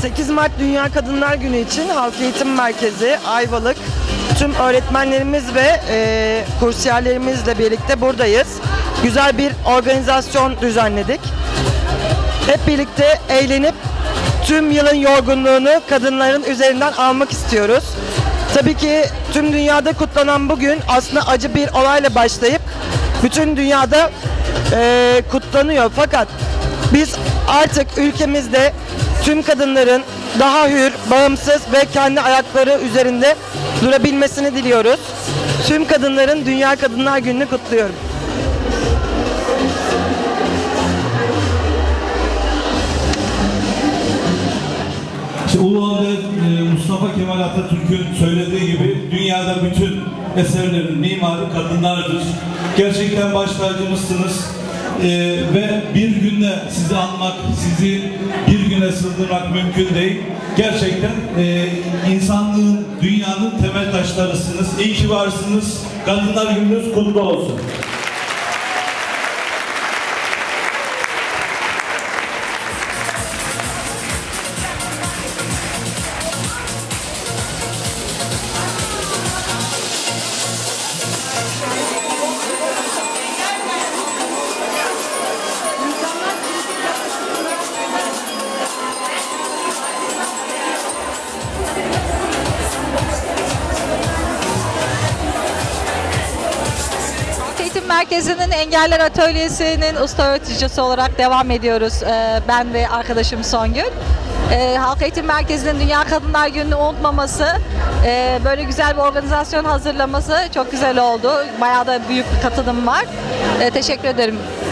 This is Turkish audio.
8 Mart Dünya Kadınlar Günü için Halk Eğitim Merkezi, Ayvalık, tüm öğretmenlerimiz ve kursiyerlerimizle birlikte buradayız. Güzel bir organizasyon düzenledik. Hep birlikte eğlenip tüm yılın yorgunluğunu kadınların üzerinden almak istiyoruz. Tabii ki tüm dünyada kutlanan bugün aslında acı bir olayla başlayıp bütün dünyada kutlanıyor. Fakat biz artık ülkemizde tüm kadınların daha hür, bağımsız ve kendi ayakları üzerinde durabilmesini diliyoruz. Tüm kadınların Dünya Kadınlar Günü'nü kutluyorum. Ulu Önder Mustafa Kemal Atatürk'ün söylediği gibi dünyada bütün eserlerin mimarı kadınlardır. Gerçekten baş tacımızsınız ve bir günde sizi anmak, sizi bir güne sığdırmak mümkün değil. Gerçekten insanlığın, dünyanın temel taşlarısınız. İyi ki varsınız. Kadınlar Gününüz kutlu olsun. Eğitim Merkezi'nin Engeller Atölyesi'nin usta öğreticisi olarak devam ediyoruz. Ben ve arkadaşım Songül. Halk Eğitim Merkezi'nin Dünya Kadınlar Günü'nü unutmaması, böyle güzel bir organizasyon hazırlaması çok güzel oldu. Bayağı da büyük bir katılım var. Teşekkür ederim.